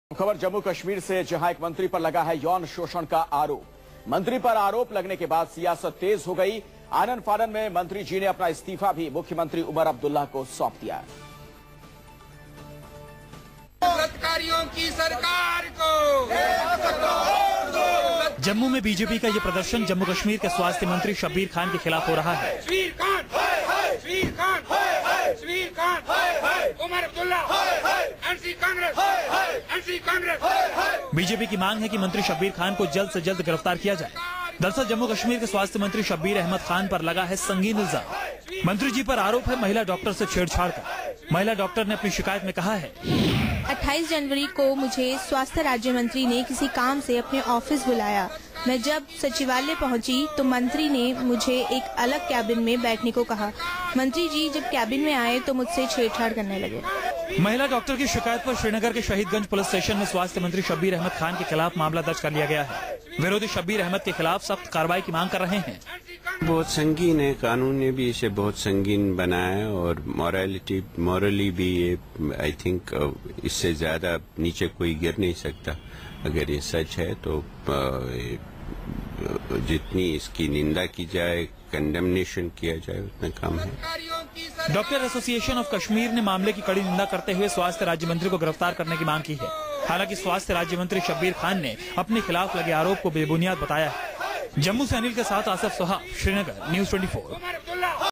खबर जम्मू कश्मीर से, जहां एक मंत्री पर लगा है यौन शोषण का आरोप। मंत्री पर आरोप लगने के बाद सियासत तेज हो गई। आनन फानन में मंत्री जी ने अपना इस्तीफा भी मुख्यमंत्री उमर अब्दुल्ला को सौंप दिया। बलात्कारियों की सरकार को जम्मू में बीजेपी का ये प्रदर्शन जम्मू कश्मीर के स्वास्थ्य मंत्री शब्बीर खान के खिलाफ हो रहा है। उमर अब्दुल्ला, एनसी कांग्रेस। बीजेपी की मांग है कि मंत्री शब्बीर खान को जल्द से जल्द गिरफ्तार किया जाए। दरअसल जम्मू कश्मीर के स्वास्थ्य मंत्री शब्बीर अहमद खान पर लगा है संगीन इल्जाम। मंत्री जी पर आरोप है महिला डॉक्टर से छेड़छाड़ का। महिला डॉक्टर ने अपनी शिकायत में कहा है, 28 जनवरी को मुझे स्वास्थ्य राज्य मंत्री ने किसी काम से अपने ऑफिस बुलाया। मैं जब सचिवालय पहुंची तो मंत्री ने मुझे एक अलग कैबिन में बैठने को कहा। मंत्री जी जब कैबिन में आए तो मुझसे छेड़छाड़ करने लगे। महिला डॉक्टर की शिकायत पर श्रीनगर के शहीदगंज पुलिस स्टेशन में स्वास्थ्य मंत्री शब्बीर अहमद खान के खिलाफ मामला दर्ज कर लिया गया है। विरोधी शब्बीर अहमद के खिलाफ सख्त कार्रवाई की मांग कर रहे हैं। बहुत संगीन है, कानून ने भी इसे बहुत संगीन बनाया और मॉरली भी ये आई थिंक इससे ज्यादा नीचे कोई गिर नहीं सकता। अगर ये सच है तो जितनी इसकी निंदा की जाए, कंडेमनेशन किया जाए, उतना कम है। डॉक्टर एसोसिएशन ऑफ कश्मीर ने मामले की कड़ी निंदा करते हुए स्वास्थ्य राज्य मंत्री को गिरफ्तार करने की मांग की है। हालांकि स्वास्थ्य राज्य मंत्री शब्बीर खान ने अपने खिलाफ लगे आरोप को बेबुनियाद बताया है। जम्मू से अनिल के साथ आसिफ सुहा, श्रीनगर, न्यूज़ 24।